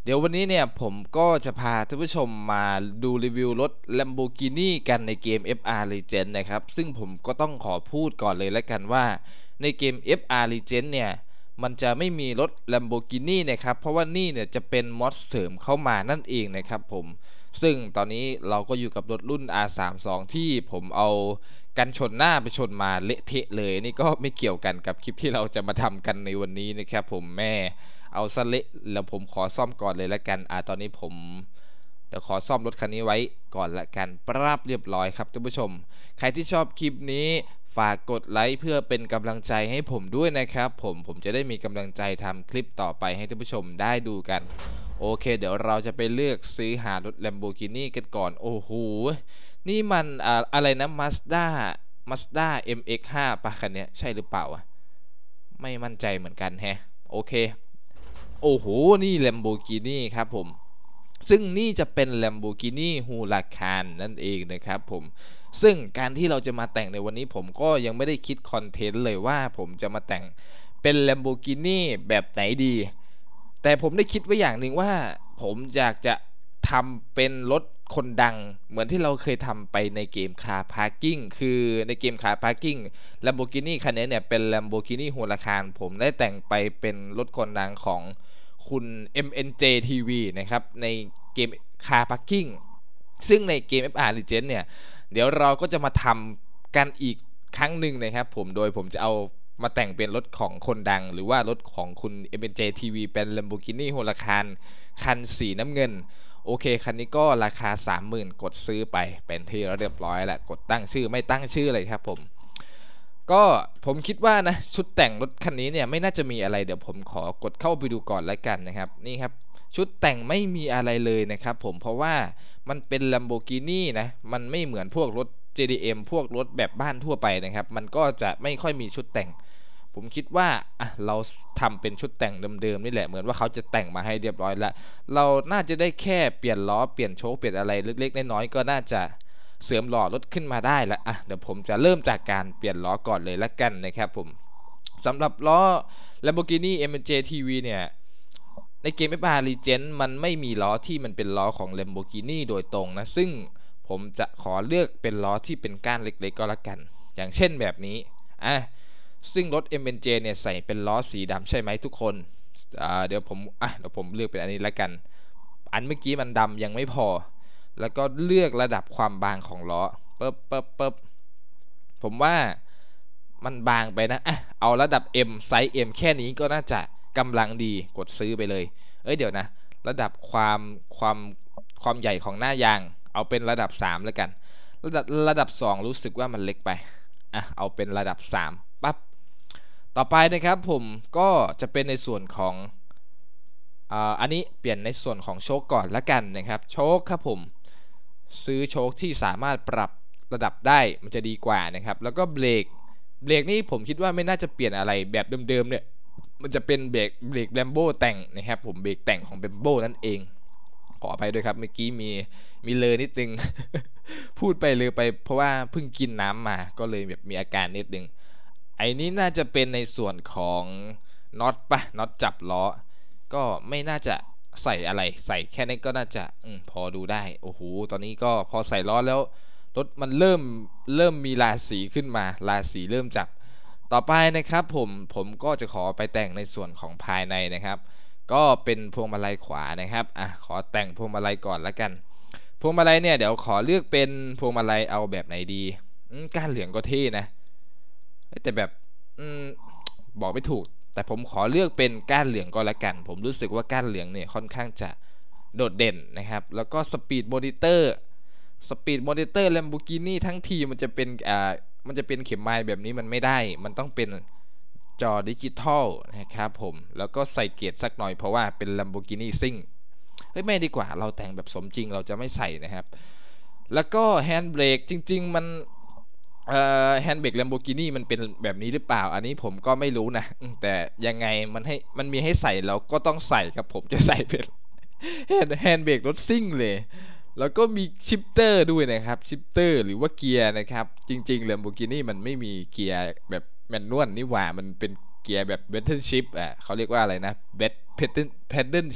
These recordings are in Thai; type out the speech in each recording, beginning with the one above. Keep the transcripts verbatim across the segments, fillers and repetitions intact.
เดี๋ยววันนี้เนี่ยผมก็จะพาท่านผู้ชมมาดูรีวิวรถ Lamborghini กันในเกม เอฟ อาร์ Legend นะครับซึ่งผมก็ต้องขอพูดก่อนเลยแล้วกันว่าในเกม เอฟ อาร์ Legend เนี่ยมันจะไม่มีรถ Lamborghini นะครับเพราะว่านี่เนี่ยจะเป็นมอดเสริมเข้ามานั่นเองนะครับผมซึ่งตอนนี้เราก็อยู่กับรถรุ่น อาร์ สามสิบสอง ที่ผมเอากันชนหน้าไปชนมาเละเทะเลยนี่ก็ไม่เกี่ยวกันกับคลิปที่เราจะมาทำกันในวันนี้นะครับผมแม่เอาซะเละแล้วผมขอซ่อมก่อนเลยละกันอ่าตอนนี้ผมเดี๋ยวขอซ่อมรถคันนี้ไว้ก่อนละกันปรับเรียบร้อยครับท่านผู้ชมใครที่ชอบคลิปนี้ฝากกดไลค์เพื่อเป็นกำลังใจให้ผมด้วยนะครับผมผมจะได้มีกำลังใจทำคลิปต่อไปให้ท่านผู้ชมได้ดูกันโอเคเดี๋ยวเราจะไปเลือกซื้อหารถ Lamborghini กันก่อนโอ้โหนี่มันอ่าอะไรนะ Mazda Mazda เอ็ม เอ็กซ์ ห้า ป่ะคันเนี้ยใช่หรือเปล่าอ่ะไม่มั่นใจเหมือนกันแฮะโอเคโอ้โหนี่ Lamborghini ครับผมซึ่งนี่จะเป็น Lamborghini Huracan นั่นเองนะครับผมซึ่งการที่เราจะมาแต่งในวันนี้ผมก็ยังไม่ได้คิดคอนเทนต์เลยว่าผมจะมาแต่งเป็น Lamborghini แบบไหนดีแต่ผมได้คิดไว้อย่างหนึ่งว่าผมอยากจะทำเป็นรถคนดังเหมือนที่เราเคยทำไปในเกม Car Parking คือในเกม Car Parking Lamborghini คันนี้เนี่ยเป็น Lamborghini Huracan ผมได้แต่งไปเป็นรถคนดังของคุณ เอ็ม เอ็น เจ ที วี นะครับในเกม Car Parking ซึ่งในเกม เอฟ อาร์ Legend เนี่ยเดี๋ยวเราก็จะมาทำกันอีกครั้งหนึ่งนะครับผมโดยผมจะเอามาแต่งเป็นรถของคนดังหรือว่ารถของคุณ เอ็ม เอ็น เจ ที วี เป็น Lamborghini Huracan คันสีน้ำเงินโอเคคันนี้ก็ราคา สามหมื่น กดซื้อไปเป็นที่เรียบร้อยแล้วกดตั้งชื่อไม่ตั้งชื่อเลยครับผมก็ผมคิดว่านะชุดแต่งรถคันนี้เนี่ยไม่น่าจะมีอะไรเดี๋ยวผมขอกดเข้าไปดูก่อนแล้วกันนะครับนี่ครับชุดแต่งไม่มีอะไรเลยนะครับผมเพราะว่ามันเป็น Lamborghini นะมันไม่เหมือนพวกรถ เจ ดี เอ็ม พวกรถแบบบ้านทั่วไปนะครับมันก็จะไม่ค่อยมีชุดแต่งผมคิดว่าอ่ะเราทำเป็นชุดแต่งเดิมๆนี่แหละเหมือนว่าเขาจะแต่งมาให้เรียบร้อยแล้วเราน่าจะได้แค่เปลี่ยนล้อเปลี่ยนโชคเปลี่ยนอะไรเล็กๆน้อยๆก็น่าจะเสริมหล่อรถขึ้นมาได้ละอ่ะเดี๋ยวผมจะเริ่มจากการเปลี่ยนล้อก่อนเลยละกันนะครับผมสำหรับล้อ Lamborghini เอ็ม เจ ที วี เนี่ยในเกม เอฟ อาร์ Legend มันไม่มีล้อที่มันเป็นล้อของ Lamborghini โดยตรงนะซึ่งผมจะขอเลือกเป็นล้อที่เป็นก้านเล็กๆก็แล้วกันอย่างเช่นแบบนี้อ่ะซึ่งรถ เอ็ม เอ็น เจ เนี่ยใส่เป็นล้อสีดำใช่ไหมทุกคนอ่าเดี๋ยวผมอ่ะเดี๋ยวผมเลือกเป็นอันนี้แล้วกันอันเมื่อกี้มันดำยังไม่พอแล้วก็เลือกระดับความบางของล้อปึ๊บปึ๊บปึ๊บผมว่ามันบางไปนะอ่ะเอาระดับ M ไซส์ M แค่นี้ก็น่าจะกำลังดีกดซื้อไปเลยเอ้ยเดี๋ยวนะระดับความความความใหญ่ของหน้ายางเอาเป็นระดับสามแล้วกันระดับระดับสองรู้สึกว่ามันเล็กไปอ่ะเอาเป็นระดับสามปั๊บต่อไปนะครับผมก็จะเป็นในส่วนของอ่าอันนี้เปลี่ยนในส่วนของโชคก่อนละกันนะครับโชคครับผมซื้อโชคที่สามารถปรับระดับได้มันจะดีกว่านะครับแล้วก็เบรกเบรกนี่ผมคิดว่าไม่น่าจะเปลี่ยนอะไรแบบเดิมๆเนี่ยมันจะเป็นเบรกเบรกแบมโบแต่งนะครับผมเบรกแต่งของแบมโบนั่นเองขออภัยด้วยครับเมื่อกี้มีมีเลยนิดนึง พูดไปเลยไปเพราะว่าเพิ่งกินน้ำมาก็เลยแบบมีอาการนิดนึงไอ้นี้น่าจะเป็นในส่วนของน็อตปะน็อตจับล้อก็ไม่น่าจะใส่อะไรใส่แค่นี้ก็น่าจะอพอดูได้โอ้โหตอนนี้ก็พอใส่ล้อแล้วรถมันเริ่มเริ่มมีราศีขึ้นมาราศีเริ่มจับต่อไปนะครับผมผมก็จะขอไปแต่งในส่วนของภายในนะครับก็เป็นพวงมาลัยขวานะครับอ่ะขอแต่งพวงมาลัยก่อนละกันพวงมาลัยเนี่ยเดี๋ยวขอเลือกเป็นพวงมาลัยเอาแบบไหนดีก้านเหลืองก็เท่นะแต่แบบอบอกไม่ถูกแต่ผมขอเลือกเป็นก้านเหลืองก็แล้วกันผมรู้สึกว่าก้านเหลืองเนี่ยค่อนข้างจะโดดเด่นนะครับแล้วก็สปีดมอนิเตอร์สปีดมอนิเตอร์ Lamborghini ทั้งทีมันจะเป็นอ่ามันจะเป็นเข็มไม้แบบนี้มันไม่ได้มันต้องเป็นจอดิจิตอลนะครับผมแล้วก็ใส่เกียร์สักหน่อยเพราะว่าเป็น Lamborghini ซิ่งเฮ้ยไม่ดีกว่าเราแต่งแบบสมจริงเราจะไม่ใส่นะครับแล้วก็แฮนด์เบรกจริงๆมันเอ่อแฮนด์เบรก Lamborghini มันเป็นแบบนี้หรือเปล่าอันนี้ผมก็ไม่รู้นะแต่ยังไงมันให้มันมีให้ใส่เราก็ต้องใส่ครับผมจะใส่เป็นแฮนด์แฮนด์เบรกรถซิ่งเลยแล้วก็มีชิปเตอร์ด้วยนะครับชิปเตอร์หรือว่าเกียร์นะครับจริงๆ Lamborghini มันไม่มีเกียร์แบบแมนนวลนี่หว่ามันเป็นเกียร์แบบเบทเทิลชิปอ่ะเขาเรียกว่าอะไรนะเบทเพดเดิลเพดเดิลชิปเพ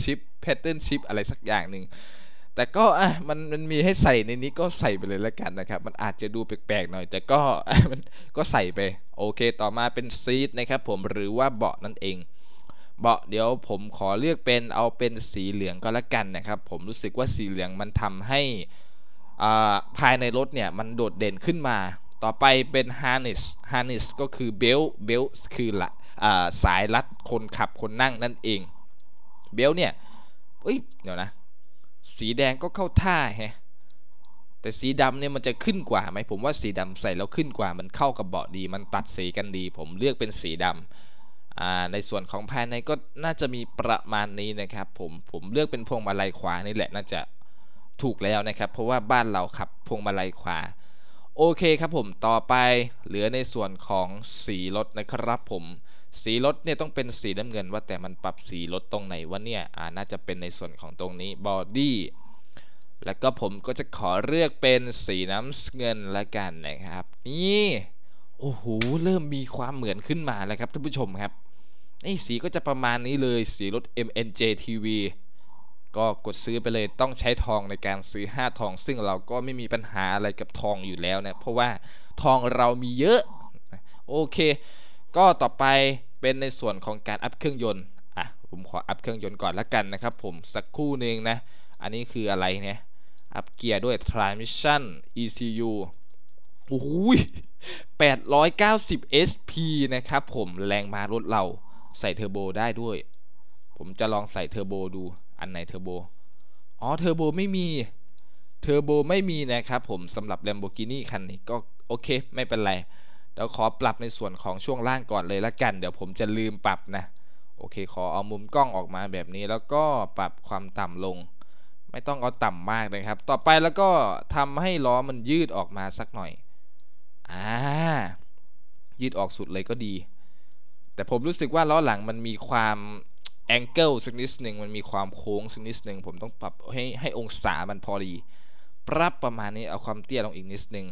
pattern chip อะไรสักอย่างหนึ่งแต่ก็อ่ะมันมันมีให้ใส่ในนี้ก็ใส่ไปเลยแล้วกันนะครับมันอาจจะดูแปลกๆหน่อยแต่ก็มันก็ใส่ไปโอเคต่อมาเป็นซีทนะครับผมหรือว่าเบาะนั่นเองเบาะเดี๋ยวผมขอเลือกเป็นเอาเป็นสีเหลืองก็แล้วกันนะครับผมรู้สึกว่าสีเหลืองมันทำให้ภายในรถเนี่ยมันโดดเด่นขึ้นมาต่อไปเป็น harness harness ก็คือ belt belt คือละสายรัดคนขับคนนั่งนั่นเอง belt เนี่ยเอ้ยเดี๋ยวนะสีแดงก็เข้าท่าแฮะแต่สีดำเนี่ยมันจะขึ้นกว่าไหมผมว่าสีดำใส่แล้วขึ้นกว่ามันเข้ากับเบาะดีมันตัดสีกันดีผมเลือกเป็นสีดำในส่วนของภายในก็น่าจะมีประมาณนี้นะครับผมผมเลือกเป็นพวงมาลัยขวานี่แหละน่าจะถูกแล้วนะครับเพราะว่าบ้านเราขับพวงมาลัยขวาโอเคครับผมต่อไปเหลือในส่วนของสีรถนะครับผมสีรถเนี่ยต้องเป็นสีน้ำเงินว่าแต่มันปรับสีรถตรงไหนวะเนี่ยอ่าน่าจะเป็นในส่วนของตรงนี้บอดี้แล้วก็ผมก็จะขอเลือกเป็นสีน้ำเงินละกันนะครับนี่โอ้โหเริ่มมีความเหมือนขึ้นมาแล้วครับท่านผู้ชมครับนี่สีก็จะประมาณนี้เลยสีรถ เอ็ม เอ็น เจ ที วี ก็กดซื้อไปเลยต้องใช้ทองในการซื้อห้าทองซึ่งเราก็ไม่มีปัญหาอะไรกับทองอยู่แล้วนะเพราะว่าทองเรามีเยอะโอเคก็ต่อไปเป็นในส่วนของการอัพเครื่องยนต์อ่ะผมขออัพเครื่องยนต์ก่อนละกันนะครับผมสักครู่หนึ่งนะอันนี้คืออะไรเนี่ยอัพเกียร์ด้วย transmission อี ซี ยู โอ้ยแปดร้อยเก้าสิบ เอส พี นะครับผมแรงม้ารถเราใส่เทอร์โบได้ด้วยผมจะลองใส่เทอร์โบดูอันไหนเทอร์โบอ๋อเทอร์โบไม่มีเทอร์โบไม่มีนะครับผมสำหรับ Lamborghini คันนี้ก็โอเคไม่เป็นไรเดี๋ยวขอปรับในส่วนของช่วงล่างก่อนเลยละกันเดี๋ยวผมจะลืมปรับนะโอเคขอเอามุมกล้องออกมาแบบนี้แล้วก็ปรับความต่ำลงไม่ต้องเอาต่ำมากนะครับต่อไปแล้วก็ทำให้ล้อมันยืดออกมาสักหน่อยอ่ายืดออกสุดเลยก็ดีแต่ผมรู้สึกว่าล้อหลังมันมีความแองเกิลสักนิดหนึ่งมันมีความโค้งสักนิดหนึ่งผมต้องปรับให้ให้องศามันพอดีปรับประมาณนี้เอาความเตี้ยลงอีกนิดหนึ่ง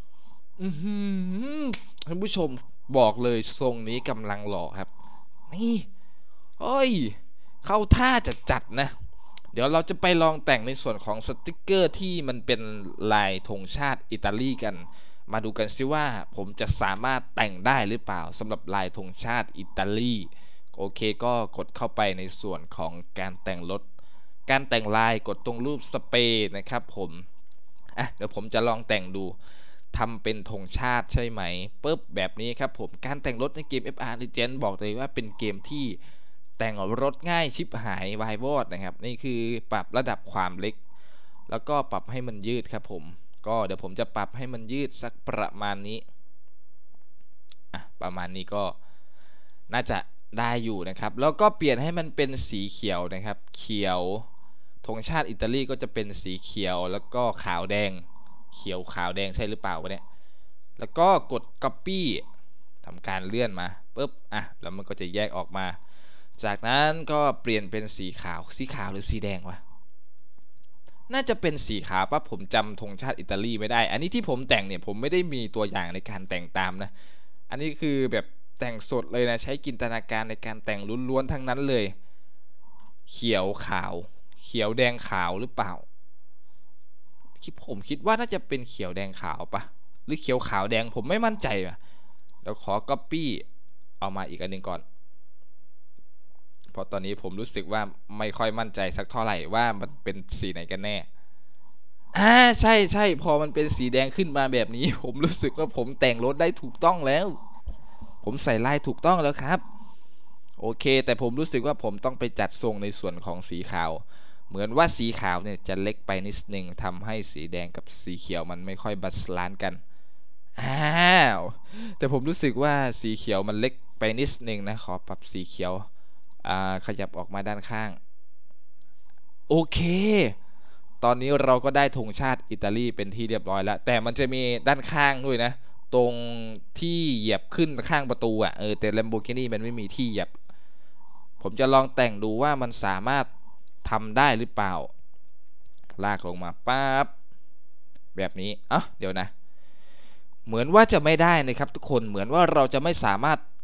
ท่านผู้ชมบอกเลยทรงนี้กำลังหล่อครับนี่โอ้ยเข้าท่าจัดจัดนะเดี๋ยวเราจะไปลองแต่งในส่วนของสติกเกอร์ที่มันเป็นลายธงชาติอิตาลีกันมาดูกันซิว่าผมจะสามารถแต่งได้หรือเปล่าสำหรับลายธงชาติอิตาลีโอเคก็กดเข้าไปในส่วนของการแต่งรถการแต่งลายกดตรงรูปสเปรย์นะครับผมอ่ะเดี๋ยวผมจะลองแต่งดูทำเป็นธงชาติใช่ไหมปึ๊บแบบนี้ครับผมการแต่งรถในเกม เอฟ อาร์ Legends บอกเลยว่าเป็นเกมที่แต่งรถง่ายชิบหายวายวอดนะครับนี่คือปรับระดับความเล็กแล้วก็ปรับให้มันยืดครับผมก็เดี๋ยวผมจะปรับให้มันยืดสักประมาณนี้อ่ะประมาณนี้ก็น่าจะได้อยู่นะครับแล้วก็เปลี่ยนให้มันเป็นสีเขียวนะครับเขียวธงชาติอิตาลีก็จะเป็นสีเขียวแล้วก็ขาวแดงเขียวขาวแดงใช่หรือเปล่าวะเนี่ยแล้วก็กด copy ทำการเลื่อนมาปุ๊บอ่ะแล้วมันก็จะแยกออกมาจากนั้นก็เปลี่ยนเป็นสีขาวสีขาวหรือสีแดงวะน่าจะเป็นสีขาวป่ะผมจำธงชาติอิตาลีไม่ได้อันนี้ที่ผมแต่งเนี่ยผมไม่ได้มีตัวอย่างในการแต่งตามนะอันนี้คือแบบแต่งสดเลยนะใช้จินตนาการในการแต่งล้วนๆทั้งนั้นเลยเขียวขาวเขียวแดงขาวหรือเปล่าคิดผมคิดว่าน่าจะเป็นเขียวแดงขาวปะหรือเขียวขาวแดงผมไม่มั่นใจว่ะเดี๋ยวขอ copy เอามาอีกอันหนึ่งก่อนเพราะตอนนี้ผมรู้สึกว่าไม่ค่อยมั่นใจสักเท่าไหร่ว่ามันเป็นสีไหนกันแน่อ่าใช่ใช่พอมันเป็นสีแดงขึ้นมาแบบนี้ผมรู้สึกว่าผมแต่งรถได้ถูกต้องแล้วผมใส่ลายถูกต้องแล้วครับโอเคแต่ผมรู้สึกว่าผมต้องไปจัดทรงในส่วนของสีขาวเหมือนว่าสีขาวเนี่ยจะเล็กไปนิดนึงทำให้สีแดงกับสีเขียวมันไม่ค่อยบาลานซ์กันอ้าวแต่ผมรู้สึกว่าสีเขียวมันเล็กไปนิดนึงนะขอปรับสีเขียวขยับออกมาด้านข้างโอเคตอนนี้เราก็ได้ธงชาติอิตาลีเป็นที่เรียบร้อยแล้วแต่มันจะมีด้านข้างด้วยนะตรงที่เหยียบขึ้นข้างประตูอ่ะเออแต่ Lamborghini มันไม่มีที่เหยียบผมจะลองแต่งดูว่ามันสามารถทำได้หรือเปล่าลากลงมาปั๊บแบบนี้อ่ะเดี๋ยวนะเหมือนว่าจะไม่ได้นะครับทุกคนเหมือนว่าเราจะไม่สามารถ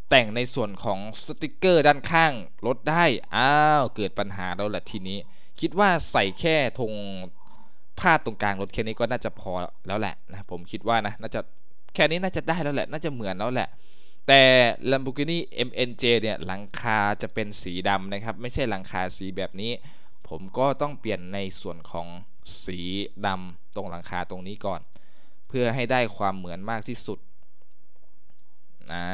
แต่งในส่วนของสติกเกอร์ด้านข้างรถได้อ้าวเกิดปัญหาแล้วแหละทีนี้คิดว่าใส่แค่ธงพาดตรงกลางรถแค่นี้ก็น่าจะพอแล้วแหละนะผมคิดว่านะน่าจะแค่นี้น่าจะได้แล้วแหละน่าจะเหมือนแล้วแหละแต่ Lamborghini เอ็ม เอ็น เจ เนี่ยหลังคาจะเป็นสีดำนะครับไม่ใช่หลังคาสีแบบนี้ผมก็ต้องเปลี่ยนในส่วนของสีดำตรงหลังคาตรงนี้ก่อนเพื่อให้ได้ความเหมือนมากที่สุดนะ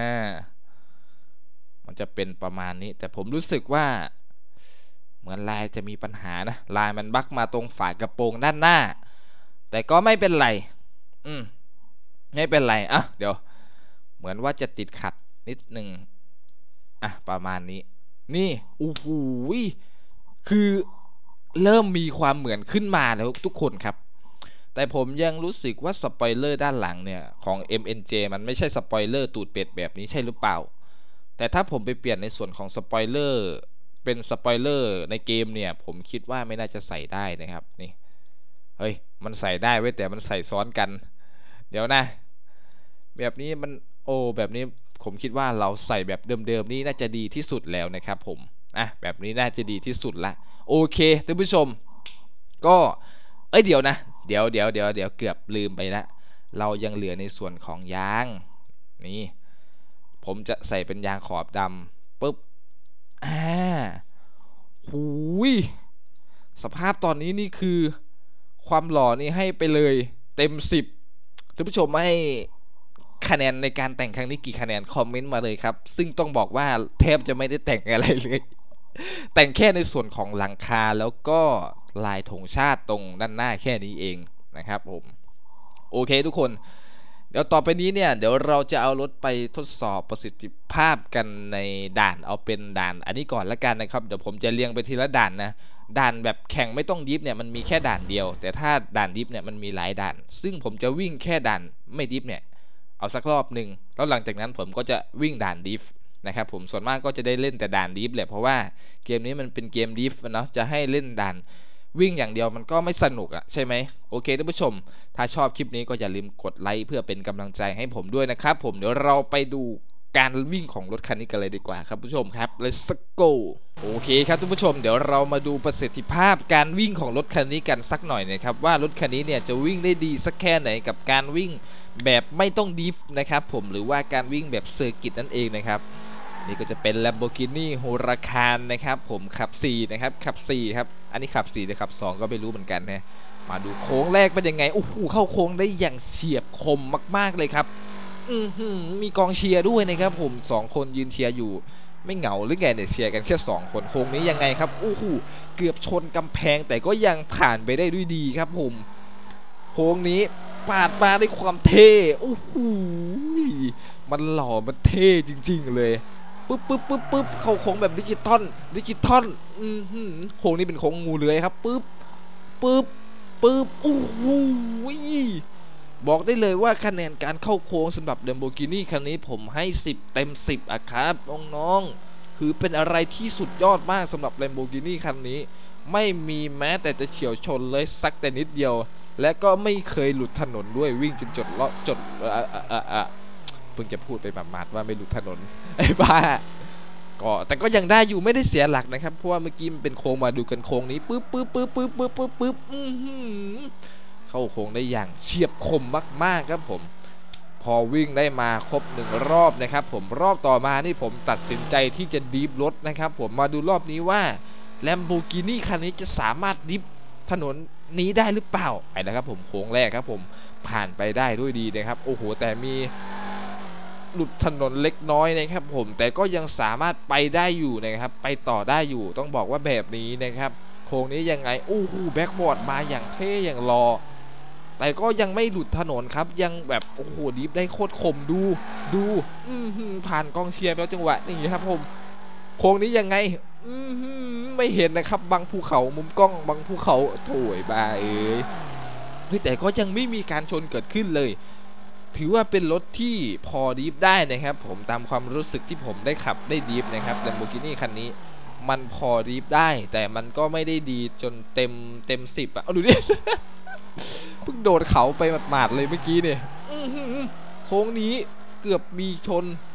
มันจะเป็นประมาณนี้แต่ผมรู้สึกว่าเหมือนลายจะมีปัญหานะลายมันบั๊กมาตรงฝากระโปรงด้านหน้าแต่ก็ไม่เป็นไรอืมไม่เป็นไรอ่ะเดี๋ยวเหมือนว่าจะติดขัดนิดนึงอ่ะประมาณนี้นี่โอ้โหคือเริ่มมีความเหมือนขึ้นมาแล้วทุกคนครับแต่ผมยังรู้สึกว่าสปอยเลอร์ด้านหลังเนี่ยของ เอ็ม เอ็น เจ มันไม่ใช่สปอยเลอร์ตูดเป็ดแบบนี้ใช่หรือเปล่าแต่ถ้าผมไปเปลี่ยนในส่วนของสปอยเลอร์เป็นสปอยเลอร์ในเกมเนี่ยผมคิดว่าไม่น่าจะใส่ได้นะครับนี่เฮ้ยมันใส่ได้เว้ยแต่มันใส่ซ้อนกันเดี๋ยวนะแบบนี้มันโอ้แบบนี้ผมคิดว่าเราใส่แบบเดิมๆนี่น่าจะดีที่สุดแล้วนะครับผมอ่ะแบบนี้น่าจะดีที่สุดละโอเคท่านผู้ชมก็เอ้ยเดี๋ยวนะเดี๋ยวเดี๋ยวเดี๋ยวเดี๋ยวเกือบลืมไปละเรายังเหลือในส่วนของยางนี่ผมจะใส่เป็นยางขอบดำปุ๊บอ่าหูยสภาพตอนนี้นี่คือความหล่อนี่ให้ไปเลยเต็มสิบท่านผู้ชมให้คะแนนในการแต่งครั้งนี้กี่คะแนนคอมเมนต์มาเลยครับซึ่งต้องบอกว่าแทบจะไม่ได้แต่งอะไรเลยแต่งแค่ในส่วนของหลังคาแล้วก็ลายธงชาติตรงด้านหน้าแค่นี้เองนะครับผมโอเคทุกคนเดี๋ยวต่อไปนี้เนี่ยเดี๋ยวเราจะเอารถไปทดสอบประสิทธิภาพกันในด่านเอาเป็นด่านอันนี้ก่อนละกันนะครับเดี๋ยวผมจะเรียงไปทีละด่านนะด่านแบบแข่งไม่ต้องดิฟเนี่ยมันมีแค่ด่านเดียวแต่ถ้าด่านดิฟเนี่ยมันมีหลายด่านซึ่งผมจะวิ่งแค่ด่านไม่ดิฟเนี่ยเอาสักรอบหนึ่งแล้วหลังจากนั้นผมก็จะวิ่งด่านดิฟนะครับผมส่วนมากก็จะได้เล่นแต่ด่านดิฟแหละเพราะว่าเกมนี้มันเป็นเกมดิฟเนาะจะให้เล่นด่านวิ่งอย่างเดียวมันก็ไม่สนุกอะใช่ไหมโอเคท่านผู้ชมถ้าชอบคลิปนี้ก็อย่าลืมกดไลค์เพื่อเป็นกำลังใจให้ผมด้วยนะครับผมเดี๋ยวเราไปดูการวิ่งของรถคันนี้กันเลยดีกว่าครับผู้ชมครับ let's go โอเคครับท่านผู้ชมเดี๋ยวเรามาดูประสิทธิภาพการวิ่งของรถคันนี้กันสักหน่อยนะครับว่ารถคันนี้เนี่ยจะวิ่งได้ดีสักแค่ไหนกับการวิ่งแบบไม่ต้องดิฟนะครับผมหรือว่าการวิ่งแบบเซอร์กิตนั่นเองนะครับนี่ก็จะเป็น Lamborghini Huracan นะครับผมขับสี่นะครับขับสี่ครับอันนี้ขับสี่หรือขับสองก็ไม่รู้เหมือนกันนะมาดูโค้งแรกเป็นยังไงโอ้โหเข้าโค้งได้อย่างเฉียบคมมากๆเลยครับอือหือมีกองเชียร์ด้วยนะครับผมสองคนยืนเชียร์อยู่ไม่เหงาหรือไงเนี่ยเชียร์กันแค่สองคนโค้งนี้ยังไงครับโอ้โหเกือบชนกำแพงแต่ก็ยังผ่านไปได้ด้วยดีครับผมโค้งนี้ปาดมาด้วยความเท่โอ้โหมันหล่อมันเท่จริงๆเลยปึ๊บปึ๊บปึ๊บปึ๊บเข้าโค้งแบบดิจิตอลดิจิตอลอือหือโค้งนี้เป็นโค้งงูเลื้อยครับปึ๊บปึ๊บปึ๊บโอ้โหบอกได้เลยว่าคะแนนการเข้าโค้งสำหรับ Lamborghini คันนี้ผมให้สิบเต็มสิบอะครับน้องๆคือเป็นอะไรที่สุดยอดมากสำหรับ Lamborghini คันนี้ไม่มีแม้แต่จะเฉียวชนเลยสักแต่นิดเดียวและก็ไม่เคยหลุดถนนด้วยวิ่งจนจดเลาะจดอ่ะอ่ะอ่ะเพิ่งจะพูดไปหมาดๆว่าไม่หลุดถนนไอ้บ้าก็แต่ก็ยังได้อยู่ไม่ได้เสียหลักนะครับเพราะว่าเมื่อกี้มันเป็นโค้งมาดูกันโค้งนี้ปึ๊บปึ๊บปึ๊บปึ๊บปึ๊บปึ๊บปึ๊บอือหือเข้าโค้งได้อย่างเฉียบคมมากๆครับผมพอวิ่งได้มาครบหนึ่งรอบนะครับผมรอบต่อมานี่ผมตัดสินใจที่จะดิฟรถนะครับผมมาดูรอบนี้ว่า Lamborghini คันนี้จะสามารถดิฟถนนนี้ได้หรือเปล่าไปนะครับผมโค้งแรกครับผมผ่านไปได้ด้วยดีนะครับโอ้โหแต่มีหลุดถนนเล็กน้อยนะครับผมแต่ก็ยังสามารถไปได้อยู่นะครับไปต่อได้อยู่ต้องบอกว่าแบบนี้นะครับโค้งนี้ยังไงโอ้โหแบ็กบอร์ดมาอย่างเท่อย่างรอแต่ก็ยังไม่หลุดถนนครับยังแบบโอ้โหดิฟได้โคตรคมดูดูผ่านกองเชียร์แล้วจังหวะนี้ครับผมโค้งนี้ยังไงไม่เห็นนะครับบางภูเขามุมกล้องบางภูเขาโถยบาเอ้ยเฮ้ยแต่ก็ยังไม่มีการชนเกิดขึ้นเลยถือว่าเป็นรถที่พอดิฟได้นะครับผมตามความรู้สึกที่ผมได้ขับได้ดิฟนะครับ Lamborghini คันนี้มันพอดิฟได้แต่มันก็ไม่ได้ดีจนเต็มเต็มสิบอ่ะเอาดูดิเพิ่งโดดเขาไปหมาดๆเลยเมื่อกี้เนี่ยโค้งนี้เกือบมีชน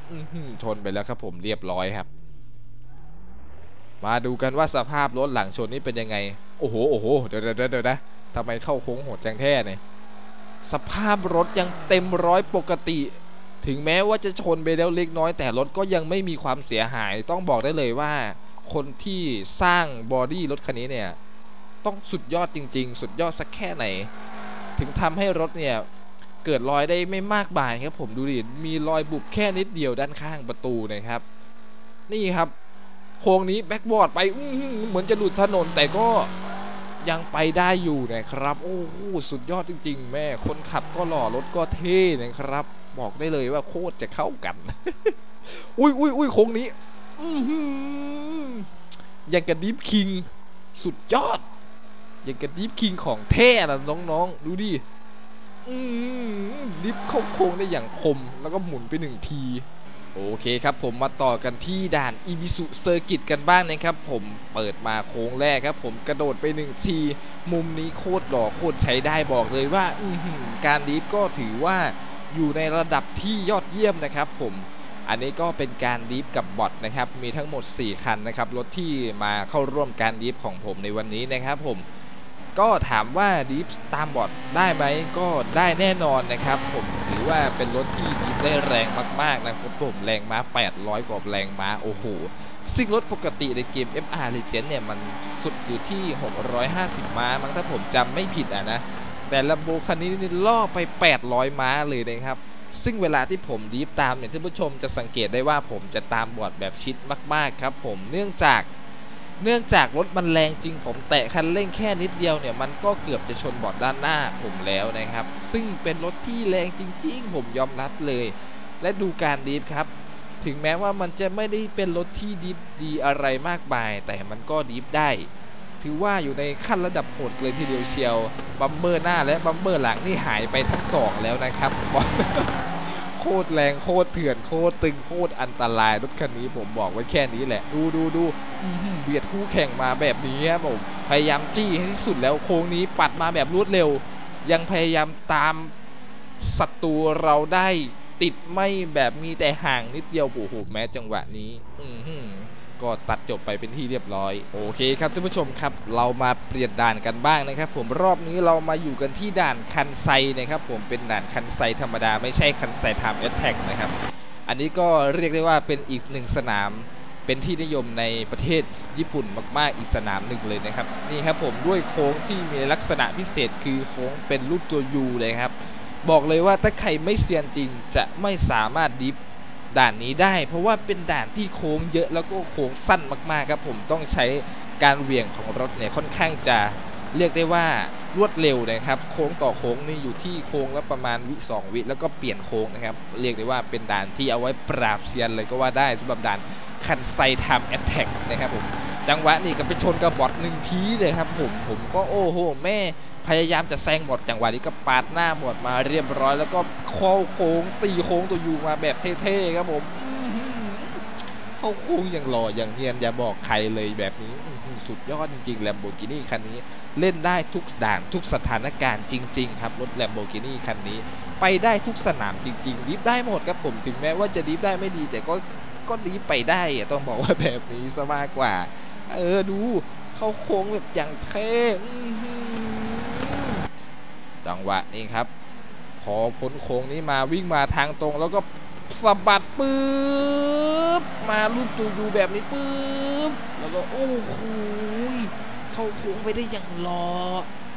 ชนไปแล้วครับผมเรียบร้อยครับมาดูกันว่าสภาพรถหลังชนนี่เป็นยังไงโอ้โหโอ้โหเดี๋ยวเดี๋ยวเดี๋ยวนะทำไมเข้าโค้งโหดจังแท้เนี่ยสภาพรถยังเต็มร้อยปกติถึงแม้ว่าจะชนไปแล้วเล็กน้อยแต่รถก็ยังไม่มีความเสียหายต้องบอกได้เลยว่าคนที่สร้างบอดี้รถคันนี้เนี่ยต้องสุดยอดจริงๆสุดยอดสักแค่ไหนถึงทำให้รถเนี่ยเกิดรอยได้ไม่มากมายครับผมดูดิมีรอยบุบแค่นิดเดียวด้านข้างประตูนะครับนี่ครับโค้งนี้แบ็กบอร์ดไปเหมือนจะหลุดถนนแต่ก็ยังไปได้อยู่นะครับโอ้โหสุดยอดจริงๆแม่คนขับก็หล่อรถก็เท่นะครับบอกได้เลยว่าโคตรจะเข้ากัน อุ้ยอุ้ยอุ้ยโค้งนี้ยังกระดิฟคิงสุดยอดยังกระดิฟคิงของแท้นะน้องๆดูดิดิฟเข้าโค้งได้อย่างคมแล้วก็หมุนไปหนึ่งทีโอเคครับผมมาต่อกันที่ด่านอีบิสุเซอร์กิตกันบ้างนะครับผมเปิดมาโค้งแรกครับผมกระโดดไปหนึ่งทีมุมนี้โคตรหล่อโคตรใช้ได้บอกเลยว่าการดิฟก็ถือว่าอยู่ในระดับที่ยอดเยี่ยมนะครับผมอันนี้ก็เป็นการดิฟกับบอทนะครับมีทั้งหมดสี่คันนะครับรถที่มาเข้าร่วมการดิฟของผมในวันนี้นะครับผมก็ถามว่าดิฟตามบอทได้ไหมก็ได้แน่นอนนะครับผมถือว่าเป็นรถที่ดิฟได้แรงมากๆนะครับผมแรงม้าแปดร้อยกว่าแรงม้าโอ้โหซึ่งรถปกติในเกม เอฟ อาร์ Legend เนี่ยมันสุดอยู่ที่หกร้อยห้าสิบม้ามั้งถ้าผมจำไม่ผิดอ่ะนะแต่ลัมโบคันนี้นี่ล่อไปแปดร้อยม้าเลยนะครับซึ่งเวลาที่ผมดิฟตามเนี่ยท่านผู้ชมจะสังเกตได้ว่าผมจะตามบอทแบบชิดมากๆครับผมเนื่องจากเนื่องจากรถมันแรงจริงผมแตะคันเร่งแค่นิดเดียวเนี่ยมันก็เกือบจะชนบอทด้านหน้าผมแล้วนะครับซึ่งเป็นรถที่แรงจริงๆผมยอมรับเลยและดูการดิฟครับถึงแม้ว่ามันจะไม่ได้เป็นรถที่ดิฟดีอะไรมากมายแต่มันก็ดิฟได้ถือว่าอยู่ในขั้นระดับโหดเลยทีเดียวเชียวบัมเบอร์หน้าและบัมเบอร์หลังนี่หายไปทั้งสองแล้วนะครับโคตรแรงโคตรเถื่อนโคตรตึงโคตรอันตรายรถคันนี้ผมบอกไว้แค่นี้แหละดูดูดูเบียดคู่แข่งมาแบบนี้ครับผมพยายามจี้ให้ที่สุดแล้วโค้งนี้ปัดมาแบบรวดเร็วยังพยายามตามศัตรูเราได้ติดไม่แบบมีแต่ห่างนิดเดียวโอ้โหแม้จังหวะนี้ก็ตัดจบไปเป็นที่เรียบร้อยโอเคครับท่านผู้ชมครับเรามาเปลี่ยนด่านกันบ้างนะครับผมรอบนี้เรามาอยู่กันที่ด่านคันไซนะครับผมเป็นด่านคันไซธรรมดาไม่ใช่คันไซไทม์แอทแทกนะครับอันนี้ก็เรียกได้ว่าเป็นอีกหนึ่งสนามเป็นที่นิยมในประเทศญี่ปุ่นมากๆอีกสนามหนึ่งเลยนะครับนี่ครับผมด้วยโค้งที่มีลักษณะพิเศษคือโค้งเป็นรูปตัว ยู เลยครับบอกเลยว่าถ้าใครไม่เซียนจริงจะไม่สามารถดิฟด่านนี้ได้เพราะว่าเป็นด่านที่โค้งเยอะแล้วก็โค้งสั้นมากๆครับผมต้องใช้การเหวี่ยงของรถเนี่ยค่อนข้างจะเรียกได้ว่ารวดเร็วนะครับโค้งต่อโค้งนี่อยู่ที่โค้งละประมาณวิสองวิแล้วก็เปลี่ยนโค้งนะครับเรียกได้ว่าเป็นด่านที่เอาไว้ปราบเซียนเลยก็ว่าได้สำหรับด่านคันไซไทม์แอทแทกนะครับผมจังหวะนี้ก็ไปชนกับบอทหนึ่งทีเลยครับผมผมก็โอ้โหแม่พยายามจะแซงบอทจังหวะนี้ก็ปาดหน้าบอทมาเรียบร้อยแล้วก็เข้าโค้งตีโค้งตัวยูมาแบบเท่ๆครับผมเข้าโค้งอย่างหล่ออย่างเนียนอย่าบอกใครเลยแบบนี้สุดยอดจริงๆ Lamborghini คันนี้เล่นได้ทุกด่านทุกสถานการณ์จริงๆครับรถ Lamborghini คันนี้ไปได้ทุกสนามจริงๆดิฟได้หมดครับผมถึงแม้ว่าจะดิฟได้ไม่ดีแต่ก็ก็ดิฟไปได้ต้องบอกว่าแบบนี้ซะมากกว่าเออดูเข้าโค้งแบบอย่างเท่จังหวะนี้ครับพอพ้นโค้งนี้มาวิ่งมาทางตรงแล้วก็สะบัดปื๊บมาลูกตูยูแบบนี้ปื๊บแล้วก็โอ้โหเข้าโค้งไปได้อย่างหล่อ